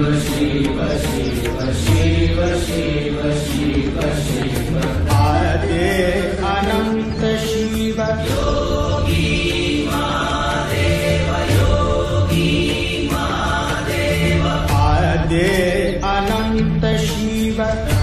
शिव शिव शिव शिव शिव शिव आदे अनंत शिव योगी महादेव आदे अनंत शिव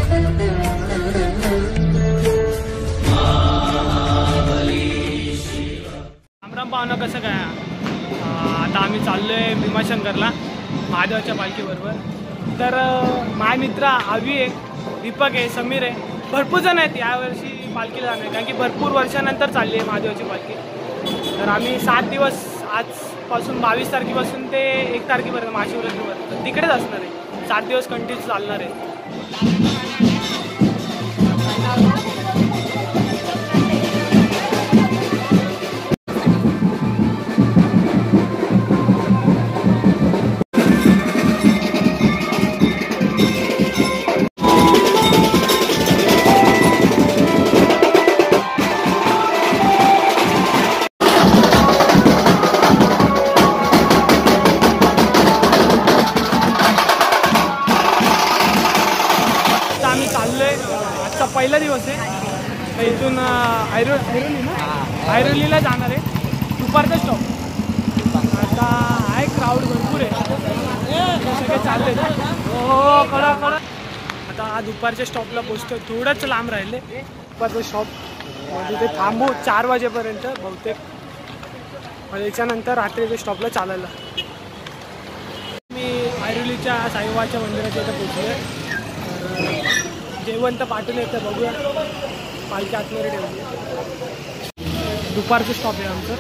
रामराम पाहुणं कसं काय आता आम्ही चाललोय भीमाशंकरला महादेवाच्या पालखीबरोबर। तर माझे मित्र आवी आहे, दीपक आहे, समीर आहे, भरपूर जण आहेत यावर्षी पालखीला जाणार कारण की भरपूर वर्षानंतर चालली आहे महादेवाची पालखी। तर आम्ही 7 दिवस आजपासून 22 तारखेपासून ते 1 तारखेपर्यंत महाशिवरात्रीवर तिकडेच असणार आहे। 7 दिवस कंटिन्यू चालणार आहे। आजचा पहिला दिवस आहे। इथून ऐरोलीला जाणार आहे, दुपारचा स्टॉप। आता आहे क्राऊड भरपूर आहे, सगळे चालले हो कडा कडा। आता हा दुपारच्या स्टॉपला पोचतो, थोडंच लांब राहिले दुपारचं स्टॉप, तिथे थांबू 4 वाजेपर्यंत बहुतेक, याच्यानंतर रात्रीच्या स्टॉपला चालायला। मी ऐरोलीच्या साईबाबाच्या मंदिराच्या इथं पोचलो। जेवण तर पाठवून येतं, बघूया पालखी आतमध्ये ठेवली। दुपारचं स्टॉप आहे आमचं,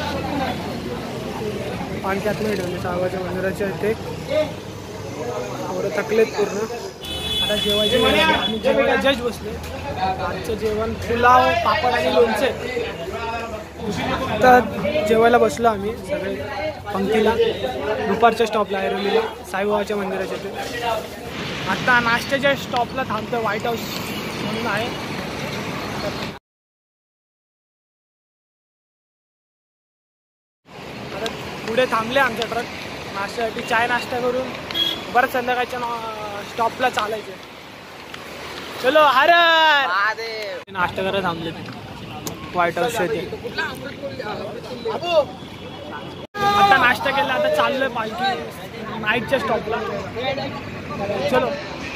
पालखी आतमध्ये ठेवली साईबाबाच्या मंदिराच्या इथे। थोडं थकलेत पूर्ण, आता जेवायचे वेळ आहे। आम्ही जेवायला जस्ट बसले। आजचं जेवण पुलाव, पापड आणि लोणचे। तर जेवायला बसलो आम्ही सगळे पंक्तीला, दुपारच्या स्टॉपला ऐरोलीला साईबाबाच्या मंदिराच्या इथे। आता नाश्त्याच्या स्टॉपला थांबतो, व्हाईट हाऊस म्हणून आहे। आता पुढे थांबले आमच्या ट्रक नाश्त्यासाठी, चाय नाश्ता करून बरं संध्याकाळच्या स्टॉपला चालायचे। चलो हर नाश्ता करायला थांबले व्हाईट हाऊसच्या इथे। आता नाश्ता केला, आता चाललोय पालखी नाईटच्या स्टॉपला। चलो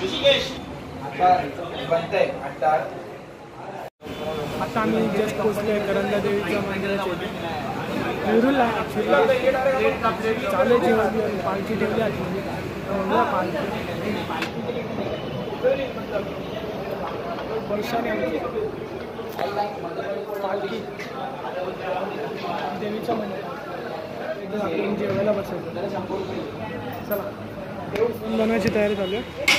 आता आम्ही जस्ट पोचलोय करंजा देवीच्या मंदिराच्या इथे। वेरूळला चालू जेवण, पालखी ठेवली आतमध्ये, वर्षाने पालखी देवीच्या मंदिरात इथं आपण जेवायला बसायचं। चला बनवायची तयारी चालू आहे।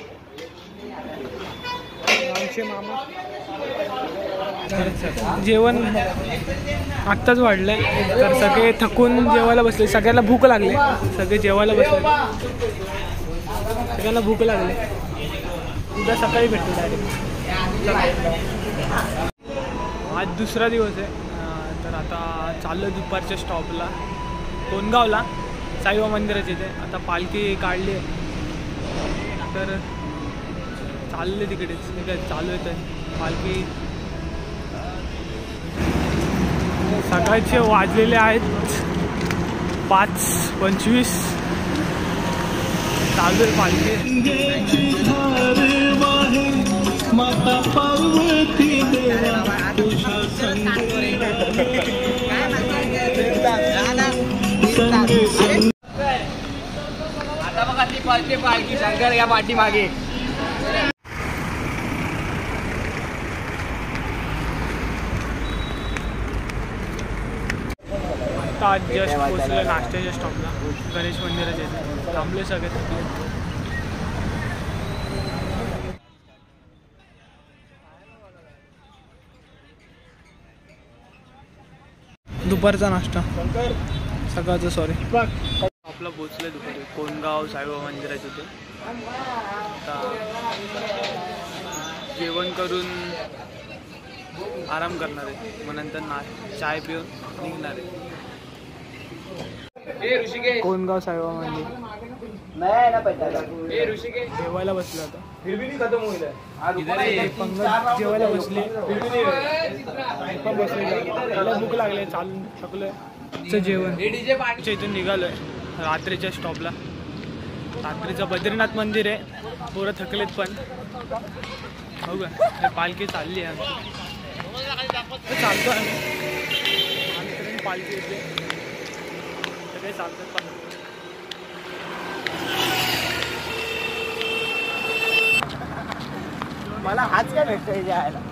आमचे मामा जेवण आत्ताच वाढलंय, तर सगळे थकून जेवायला बसले, सगळ्यांना भूक लागली, सगळे जेवायला बसले, सगळ्यांना भूक लागली। उद्या सकाळी भेटतो डायरेक्ट। आज दुसरा दिवस आहे, तर आता चाललो दुपारच्या स्टॉपला कोणगावला साईबाबा मंदिराच्या इथे। आता पालखी काढली आहे, तर चालले तिकडेच, ठीक आहे चालू येतं पालखी। सकाळचे वाजलेले आहेत 5:25, चालू आहे पालखी। आता बघा ती पळते पालखी, शंकर या पाठी मागे। आता जस्ट पोचलो नाश्त्याच्या स्टॉपला गणेश मंदिराच्या इथे, थांबले सगळे थकले। दुपारचा नाश्ता, सकाळचं सॉरी आपला पोचले दुपारी कोणगाव साईबाबा मंदिराच्या इथे। आता जेवण करून आराम करणार आहे, मग नंतर चाय पिऊन निघणार आहे। कोणगाव साईबाबा मंदिर जेवायला बसलो आता पंकज जेवायला बसले पण बसले त्याला भूक लागले चालून थकलोय जेवण इथून निघालोय रात्रीच्या स्टॉपला रात्रीचं बद्रीनाथ मंदिर आहे पोरं थकलेत पण हो का पालखी चालली आहे आमची चालतो आम्ही पालखी येते सगळे चालतात पण मला हाच काय भेटतोय जायला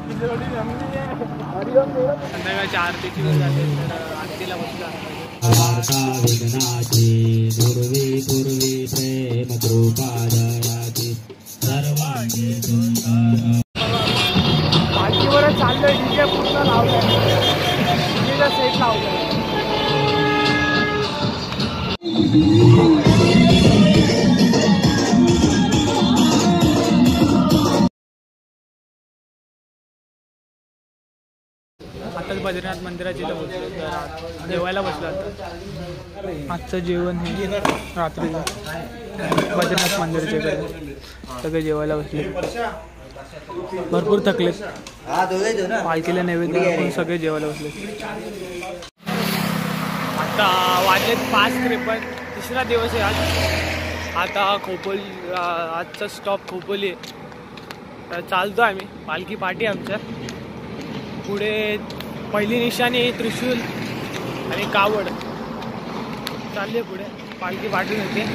संध्याकाळच्या आरतीची वेळ जाते तर आरतीला बसला पालखीवर चाललंय डीजे पूर्ण लावलंय डीजेचा सेट लावलाय आताच बद्रीनाथ मंदिराच्या इथं बसलो तर जेवायला बसलो आता आजचं जेवण हे रात्रीचं बद्रीनाथ मंदिराच्या इकडे सगळे जेवायला बसले भरपूर थकलेत पालखीला नैवेद्य करून सगळे जेवायला बसले आता वाजलेत 5:53 तिसरा दिवस आहे आज आता खोपोली आजचा स्टॉप खोपोली आहे तर चालतो आम्ही पालखी पाठी आमच्या पुढे पहिली निशाणी त्रिशूल आणि कावड चालली पुढे पालखी पाठवून येते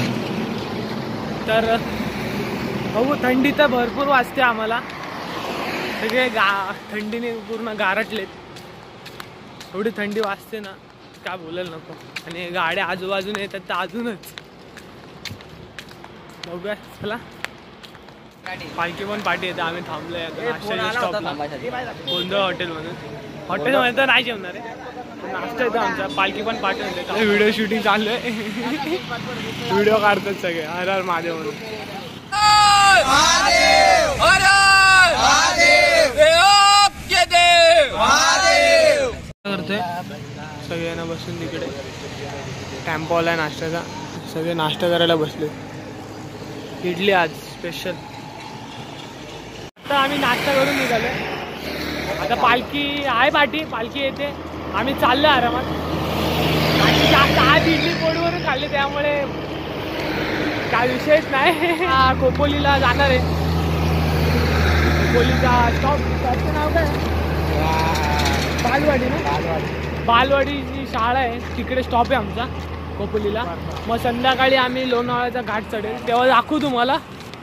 तर बघू थंडी तर भरपूर वाजते आम्हाला सगळे थंडीने पूर्ण गारटलेत एवढी थंडी वाजते ना काय बोलायला नको आणि गाड्या आजूबाजूने येतात तर अजूनच बघूया चला पालखी पण पाठी येते आम्ही थांबलोय नाश्त्याच्या स्टॉपला गोंधळ हॉटेल हॉटेलमध्ये तर नाही जेवणार आहे नाश्ता येतो आमचा पालखी पण पाठी येते व्हिडिओ शूटिंग चालू आहे व्हिडिओ काढतात सगळे हर हर महादेव म्हणून करतोय सगळ्यांना बसून तिकडे टेम्पो आलाय नाश्त्याचा सगळे नाश्ता करायला बसले इडली आज स्पेशल आता आम्ही नाश्ता करून निघालोय आता पालखी आहे पालखी येते आम्ही चाललो आरामात आणि आज इडली पोटवरून खाल्ली त्यामुळे काय विषयच नाही खोपोलीला जाणार आहे खोपोलीचा स्टॉप त्याचं नाव काय बालवाडी ना बालवाडीची शाळा आहे तिकडे स्टॉप आहे आमचा खोपोलीला मग संध्याकाळी आम्ही लोणावळ्याचा घाट चढेल तेव्हा दाखवू तुम्हाला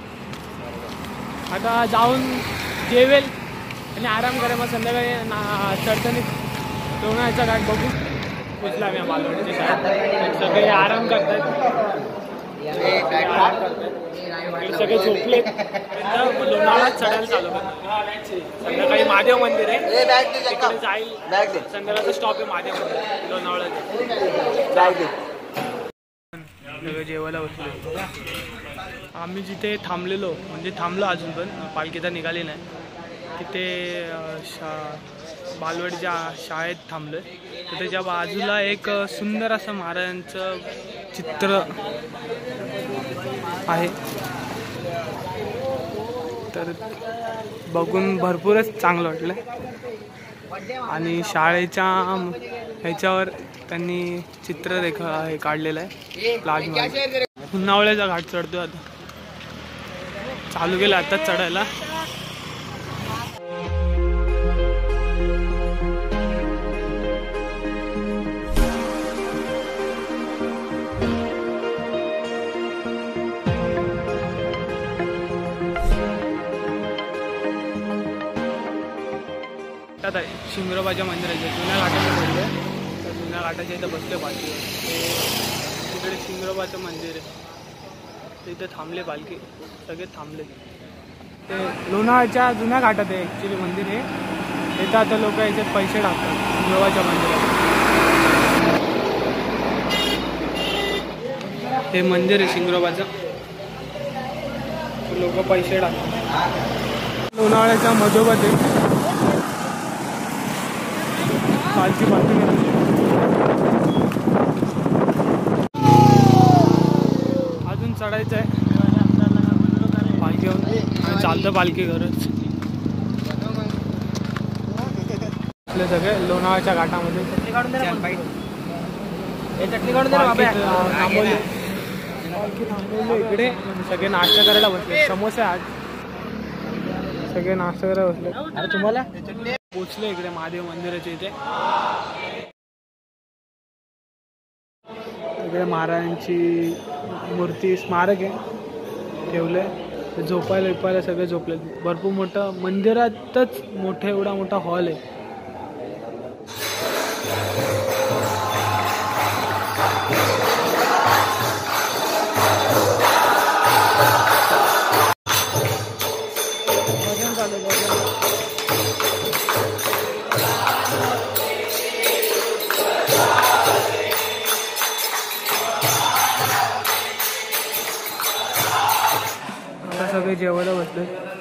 आता जाऊन जेवेल आणि आराम करेल मग संध्याकाळी चढताना लोणावळ्याचा घाट बघू पोचला आम्ही बालवाडीच्या शाळेत सगळे आराम करतात सगळे झोपले लोणावळ्यात चढायला चालू करतात संध्याकाळी महादेव मंदिर आहे तिकडे जाईल संध्याकाळचा स्टॉप आहे महादेव मंदिर लोणावळ्यात सगळं जेवायला बसलो आम्ही जिथे थांबलेलो म्हणजे थांबलो अजून पण पालखी तर निघाली नाही तिथे बालवाडीच्या शाळेत थांबलोय तर त्याच्या बाजूला एक सुंदर असं महाराजांचं चित्र आहे तर बघून भरपूरच चांगलं वाटलं आणि शाळेच्या ह्याच्यावर त्यांनी चित्र हे काढलेलं आहे प्लाझ्मा उन्हावळ्याचा घाट चढतोय आता चालू केलं आताच चढायला आता शिंगरोबाच्या मंदिराच्या जुन्या घाटाला बसले तर जुन्या घाटाच्या इथं बसले पालखी तिकडे शिंगरोबाचं मंदिर आहे तिथे थांबले पालखी सगळे थांबले ते लोणावळ्याच्या जुन्या घाटात आहे ॲक्च्युली मंदिर आहे इथं आता लोक याच्यात पैसे टाकतात शिंगरोबाच्या मंदिरात हे मंदिर आहे शिंगरोबाचं लोक पैसे टाकतात लोणावळ्याच्या मधोमध आहे पालखी चालतं पालखी घरच. आपले सगळे लोणावळ्याच्या घाटामध्ये चटणी काढून दे ना पण. चटणी काढून दे ना बाबा. थांबवले इकडे सगळे नाश्ता करायला बसले. समोसे आज सगळे नाश्ता करायला बसले. अरे तुम्हाला पोचले इकडे महादेव मंदिराच्या इथे. इकडे महाराजांची मूर्ती स्मारक आहे ठेवले. झोपायला विपायला सगळे झोपले. भरपूर मोठं मंदिरातच एवढा मोठा हॉल आहे. भजन चालू भजन. आता सगळे जेवायला बसले.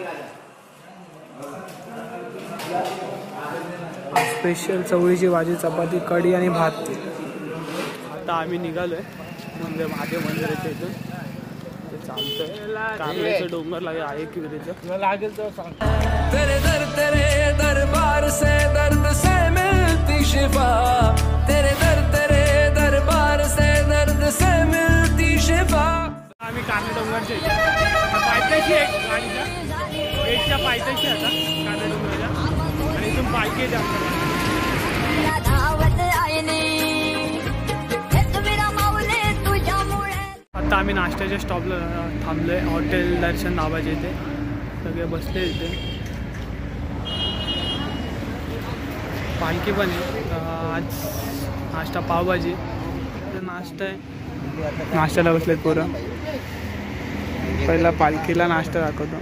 स्पेशल चवळीची भाजी, चपाती, कढी आणि भात. आता आम्ही निघालोय महादेव मंदिराच्या इथून. ते चालतंय कांबळेचं डोंगर आहे की तिथं लागेल तर सांग. तेरे दरबार से दर्द से मिलती शिफा. तेरे दरबार से दर्द से मिलती शिफा. आम्ही कांदे डोंगरच्या इथे पायथ्याशी एक गाडीच्या गेटच्या पायथ्याशी आता कांदे डोंगराच्या. आणि इथून पालखी येते आमच्या. आता आम्ही नाश्त्याच्या स्टॉपला थांबलोय. हॉटेल दर्शन नावाचे इथे सगळे बसले. इथे पालखी पण आहे आज. नाश्ता पावभाजी नाश्ता आहे. नाश्त्याला बसलेत पोरं. पहिला पालखीला नाश्ता दाखवतो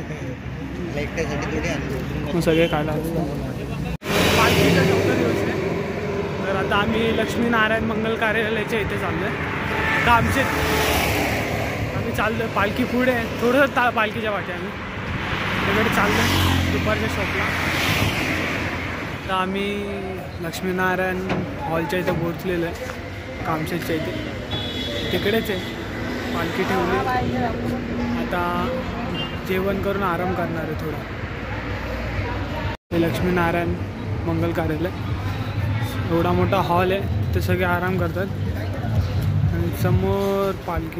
मग सगळे खायला. पालखीचा चौथा दिवस आहे. तर आता आम्ही लक्ष्मीनारायण मंगल कार्यालयाच्या इथे चाललो आहे. आता आमचे आम्ही चाललो आहे. पालखी पुढे आहे थोडंसं पालखीच्या वाटे आम्ही तिकडे चाललो आहे दुपारच्या शॉपला. तर आम्ही लक्ष्मीनारायण हॉलच्या इथे पोहोचलेलो आहे कामशेतच्या इथे. तिकडेच आहे पालखी ठेवली. आता जेवण करून आराम करणार आहे थोडा. हे लक्ष्मीनारायण मंगल कार्यालय एवढा मोठा हॉल आहे. ते सगळे आराम करतात आणि समोर पालखी.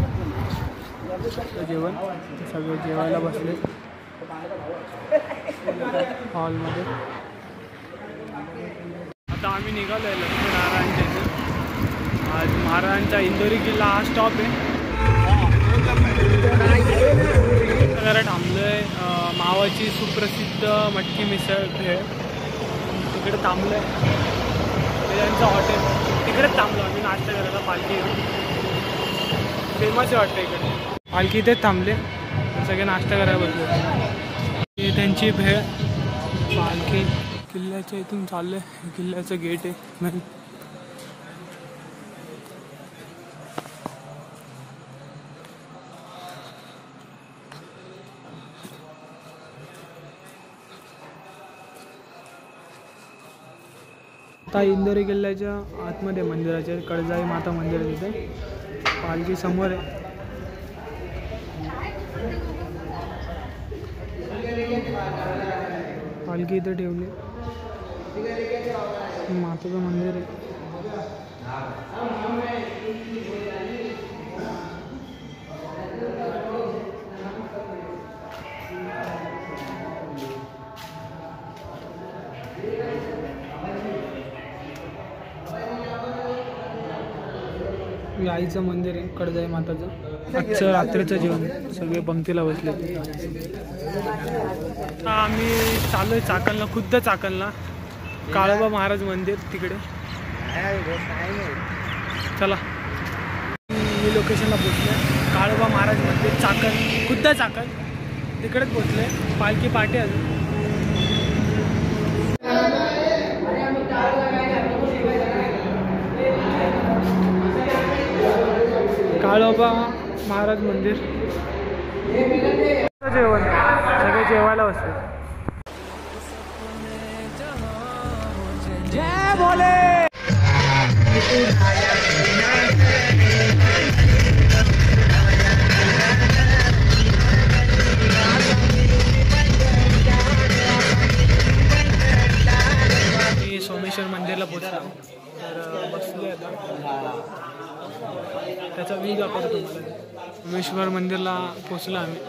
जेवण सगळे जेवायला बसले हॉलमध्ये. आता आम्ही निघालो आहे लक्ष्मीनारायणच्या इथे. आज महाराजांचा इंदोरी किल्ला हा स्टॉप आहे. जरा थांबलो आहे. मावाची सुप्रसिद्ध मटकी मिसळ भेळ तिकडे थांबलो आहे. त्यांचं हॉटेल तिकडेच थांबलो आम्ही नाश्ता करायला. पालखी फेमस वाटतं इकडे. पालखी इथेच थांबले. सगळे नाश्ता करायला बसले. त्यांची भेळ. पालखी किल्ल्याच्या इथून चालले. किल्ल्याचं गेट आहे. आता इंदोरी किल्ल्याच्या आतमध्ये मंदिराच्या कडजाई माता मंदिर आहे तिथे. पालखी समोर आहे. पालखी इथे ठेवली. माताचं मंदिर आहे. आईचं मंदिर आहे कडजाई माताचं. आजचं रात्रीचं जेवण सगळे पंक्तीला बसले. आम्ही चालू आहे चाकणला. खुद्द चाकणला काळोबा महाराज मंदिर तिकडे. चला मी लोकेशनला पोचले. काळोबा महाराज मंदिर चाकण. खुद्द चाकण तिकडेच पोचले. पालखी पाठी अजून. काळोबा महाराज मंदिर. जेवण सगळे जेवायला बसले. जय भोले. तर बसले आता, त्याचा व्ह्यू दाखवतो तुम्हाला. सोमेश्वर मंदिरला पोचलो आम्ही,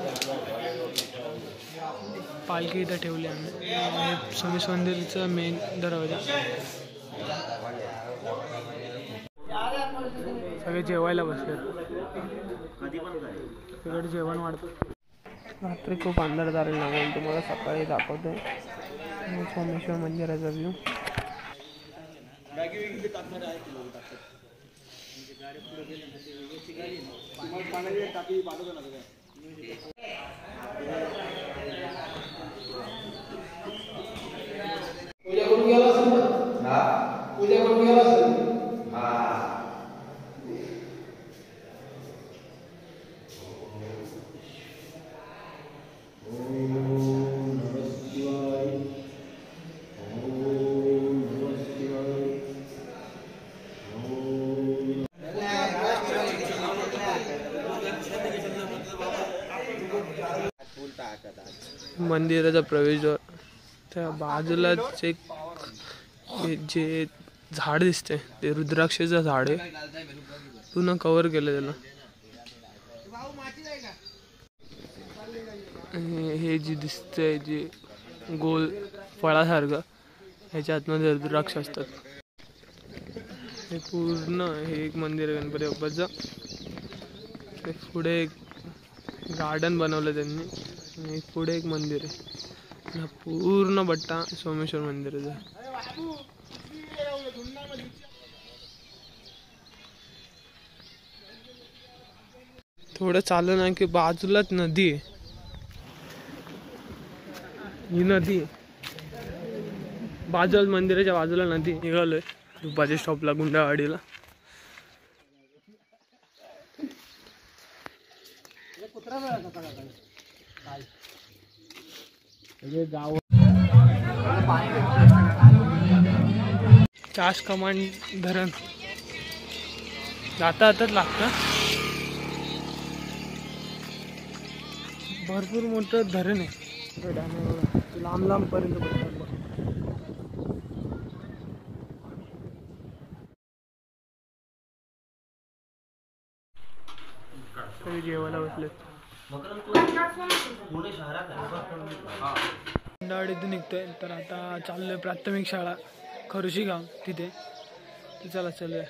पालखी इथं ठेवली आम्ही. हे सोमेश्वर मंदिरचं मेन दरवाजा. सगळे जेवायला बसले, तिकडे जेवण वाढतं. रात्री खूप अंधार झालेला म्हणून तुम्हाला सकाळी दाखवतोय सोमेश्वर मंदिराचा व्ह्यू. मंदिराचा प्रवेशद्वार, त्या बाजूलाच एक जे झाड दिसते ते रुद्राक्षाचं झाड आहे, पूर्ण कव्हर केलं त्याला. हे जे दिसतंय जे गोल फळासारखं, ह्याच्या आतमध्ये रुद्राक्ष असतात. हे पूर्ण हे एक मंदिर आहे गणपती बाप्पाचं. ते पुढे एक गार्डन बनवलं त्यांनी, आणि पुढे एक मंदिर आहे. पूर्ण बट्टा सोमेश्वर मंदिराचा. थोडं चाललं ना की बाजूलाच नदी आहे. ही नदी बाजूला, मंदिराच्या बाजूला नदी. निघालोय दुपारच्या स्टॉपला गुंडावाडीला. चास कमांड धरण जाता जाताच लागतं. भरपूर मोठं धरण आहे, लांब लांब पर्यंत बघतात. तरी जेवायला बसलेत. गुंडावाडीतून निघतोय, तर आता चाललोय प्राथमिक शाळा खरुशी गाव तिथे. चला चालूया.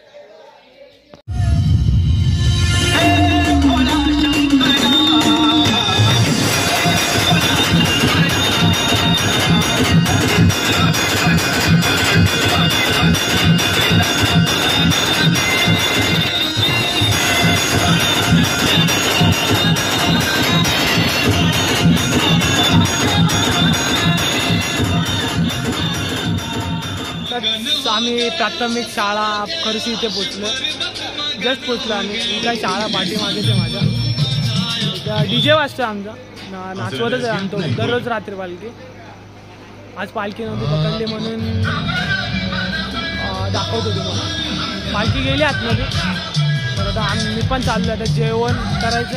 आम्ही प्राथमिक शाळा खरुशी इथे पोचलो, जस्ट पोचलो आम्ही. काही शाळा पाठीमागेच आहे माझ्या. DJ वाजतो आमचा, नाचवतच आहे आमतो दररोज रात्री पालखी. आज पालखी नव्हती पकडली म्हणून दाखवतो तुम्हाला. पालखी गेली आतमध्ये, तर आता मी पण चाललो. आता जेवण करायचं.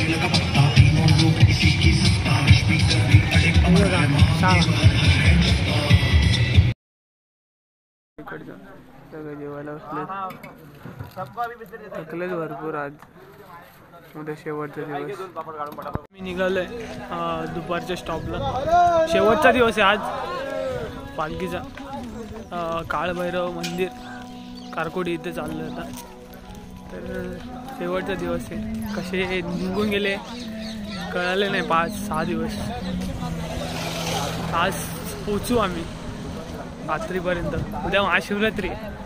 सगळं जेवायला बसले, थकलेच भरपूर. आज उद्या शेवटचा दिवस. मी निघालोय दुपारच्या स्टॉपला. शेवटचा दिवस आहे आज पालखीचा. काळभैरव मंदिर कारकोडी इथे चाललोय आता. तर शेवटचा दिवस आहे. कसे निघून गेले कळाले नाही. 5-6 दिवस. आज पोचू आम्ही रात्रीपर्यंत. उद्या महाशिवरात्री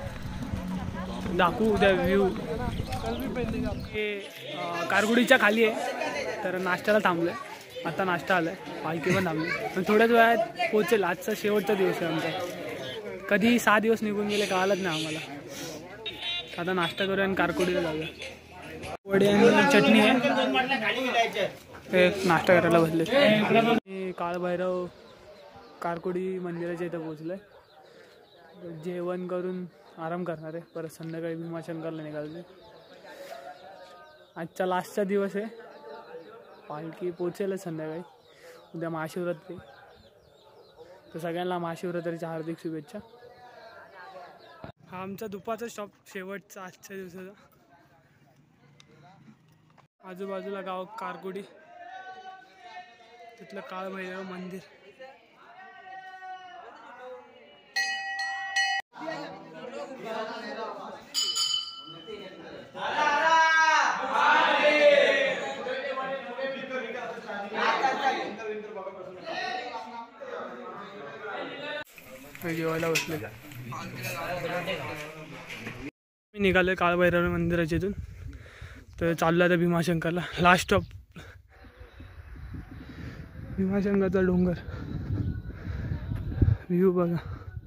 दाखवू उद्या व्ह्यू. हे कारगुडीच्या खाली आहे, तर नाश्त्याला थांबलोय. आता नाश्ता आलाय, पालखी पण थांबली. पण थोड्याच वेळात पोचेल. आजचा शेवटचा दिवस आहे आमचा. कधी 6 दिवस निघून गेले कळालंच नाही आम्हाला. आता नाश्ता करूया आणि कारकोडीला जाऊया. वडे आणि चटणी आहे. ते नाश्ता करायला बसले. काळभैरव कारकोडी मंदिराच्या इथं पोचलोय. जेवण करून आराम करणार आहे. परत संध्याकाळी भीमाशंकरला निघाले. आजचा लास्टचा दिवस आहे. पालखी पोचेलच संध्याकाळी. उद्या महाशिवरात्री. तर सगळ्यांना महाशिवरात्रीच्या हार्दिक शुभेच्छा. हा आमचा दुपारचा स्टॉप शेवटचा आजच्या दिवसाचा. आजूबाजूला गाव कारगुडी, तिथलं काळभैरव मंदिर. जेवायला बसले. मी निघालोय काळभैरव मंदिराच्या इथून. तर चाललो आता भीमाशंकरला. लास्ट स्टॉप भीमाशंकरचा डोंगर. व्ह्यू बघा.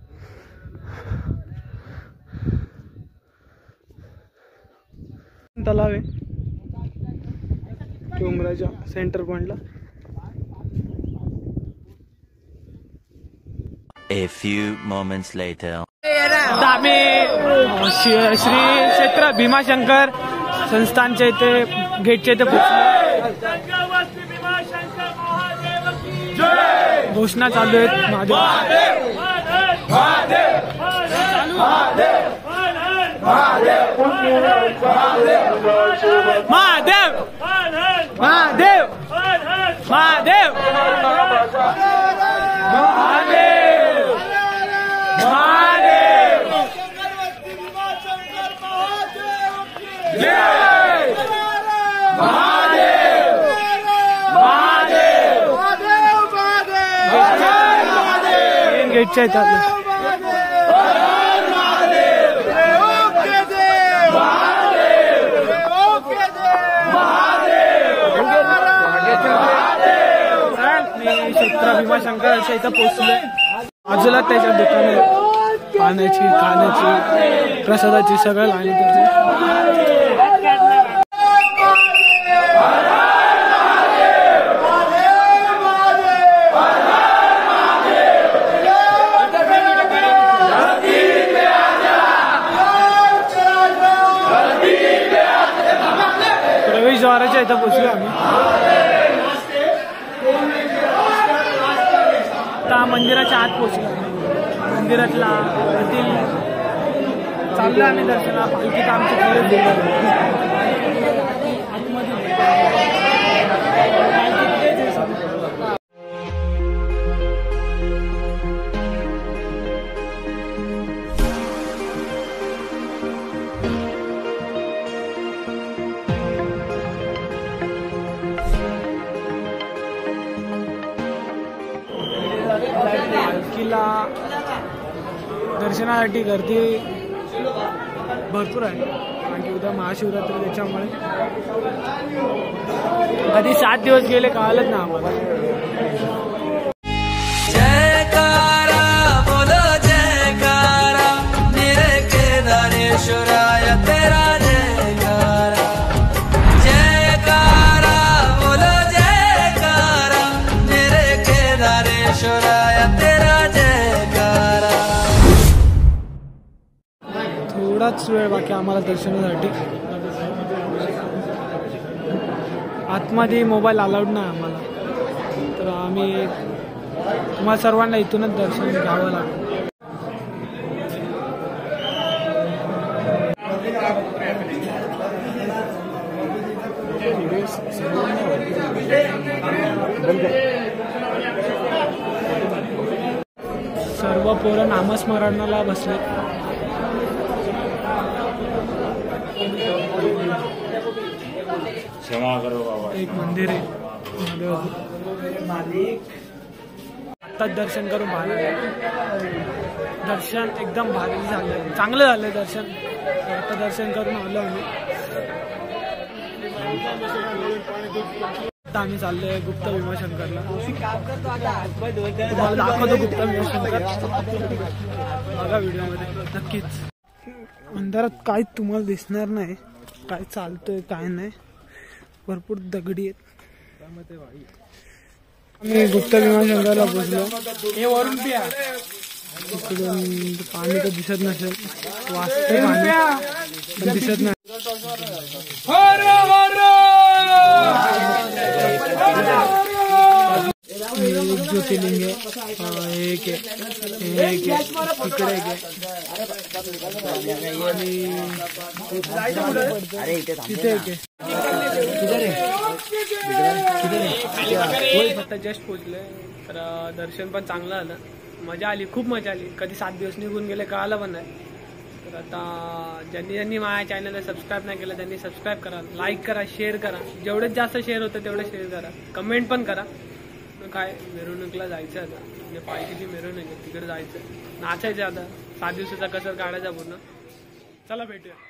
तलाव आहे डोंगराच्या सेंटर पॉइंटला. A few moments later. आम्ही श्री क्षेत्र भीमाशंकर संस्थानच्या इथे गेटच्या इथे घोषणा चालू आहेत. महादेव महादेव महादेव गेटच्या इथं क्षेत्र भीमाशंकरच्या इथं पोहोचलोय. बाजूला त्याच्या दुकाने पाण्याची खाण्याची प्रसादाची सगळं लाईन करते. प्रवेशद्वाराच्या इथं पोहोचलो आम्ही. आता मंदिराच्या आत पोहोचलो. मंदिरातला आतील चाललो आम्ही दर्शना. पालखीचं आमची पुढे पालखीला दर्शनासाठी गर्दी भरपूर आहे. कारण की उद्या महाशिवरात्री त्याच्यामुळे कधी 7 दिवस गेले कळालंच ना आम्हाला. जयकारा बोलो जयकारा मेरे केदारेश्वराय तेरा जयकारा. जयकारा बोलो जयकारा मेरे केदारेश्वराय तेरा जयकारा. थोडाच वेळ बाकी आम्हाला दर्शनासाठी. आतमध्ये मोबाईल अलाउड नाही आम्हाला. तर आम्ही तुम्हाला सर्वांना इथूनच दर्शन घ्यावं लागेल. सर्व पोरं नामस्मरणाला बसले. एक मंदिर आहे आत्ताच दर्शन करून भारी. दर्शन एकदम भारी झालं. चांगलं झालं दर्शन. आता दर्शन करून आलो आम्ही. आता आम्ही चाललोय गुप्त भीमाशंकरला. तुम्हाला दाखवतो गुप्त भीमाशंकर. बघा व्हिडिओमध्ये नक्कीच. अंधारात काहीच तुम्हाला दिसणार नाही काय चालतोय काय नाही. भरपूर दगडी आहेत. आम्ही गुप्त भीमाशंकरला पोहोचलो. हे वरून पिया. इकडून पाणी तर दिसत नसेल. वाजतंय पाणी पण दिसत नाही. ज्योतिर्लिंग आहे. एक आहे, एक आहे, इकडे एक आहे आणि तिथे एक आहे. आता जस्ट पोचले तर दर्शन पण चांगलं आलं. मजा आली, खूप मजा आली. कधी 7 दिवस निघून गेले कळालं पण नाही. तर आता ज्यांनी माझ्या चॅनलला सबस्क्राईब नाही केलं त्यांनी सबस्क्राईब करा, लाईक करा, शेअर करा. जेवढेच जास्त शेअर होतं तेवढं शेअर करा, कमेंट पण करा. काय मिरवणुकीला जायचं आता, म्हणजे पालखीची मिरवणूक आहे तिकडे जायचं, नाचायचं आता. 7 दिवसाचा कसर काढायचा पूर्ण. चला भेटूया.